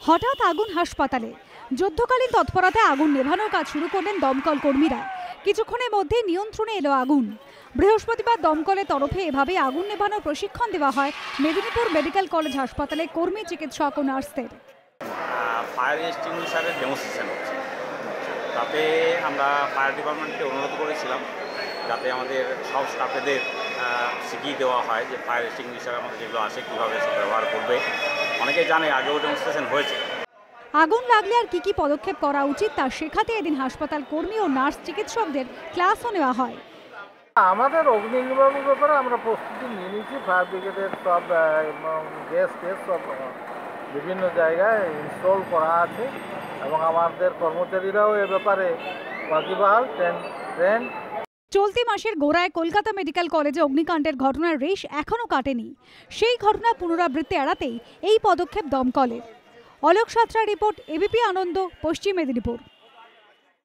হঠাৎ আগুন হাসপাতালে। যুদ্ধকালীন তৎপরতায় আগুন নেভানোর কাজ শুরু করলেন দমকল কর্মীরা। কিছুক্ষণের মধ্যে নিয়ন্ত্রণে এলো আগুন। বৃহস্পতিবার দমকলের তরফে এভাবে আগুন নেভানোর প্রশিক্ষণ দেওয়া হয় মেদিনীপুর মেডিকেল কলেজ হাসপাতালে কর্মী, চিকিৎসক ও নার্সদের। ফায়ার এক্সটিংগুইশারের ডেমনস্ট্রেশন হচ্ছে, তাতে আমরা ফায়ার ডিপার্টমেন্টকে অনুরোধ করেছিলাম যাতে আমাদের সব স্টাফেদের শিখিয়ে দেওয়া হয় যে ফায়ার এক্সটিংগুইশার আমাদের যেগুলো আসে কীভাবে ব্যবহার করবে। অনেকে জানে, আগেও ডেমনস্ট্রেশন হয়েছে। আগুন লাগলে আর কি পদক্ষেপ করা উচিত তা শেখাতে এদিন হাসপাতাল কর্মী ও নার্স চিকিৎসকদের ক্লাসও নেওয়া হয়। আমাদের অগ্নি নির্বাপনের ব্যাপারে আমরা প্রস্তুতি নিয়ে নিয়েছি। ফায়ার ব্রিগেডের সব গ্যাস সব বিভিন্ন জায়গায় ইনস্টল করা আছে এবং আমাদের কর্মচারীরাও এ ব্যাপারে ওয়াকিবহাল ট্রেন। চলতি মাসের গোড়ায় কলকাতা মেডিকেল কলেজে অগ্নিকাণ্ডের ঘটনার রেশ এখনও কাটেনি। সেই ঘটনা পুনরাবৃত্তি এড়াতেই এই পদক্ষেপ দমকলের। অলোক সাঁতরা রিপোর্ট, এবিপি আনন্দ, পশ্চিম মেদিনীপুর।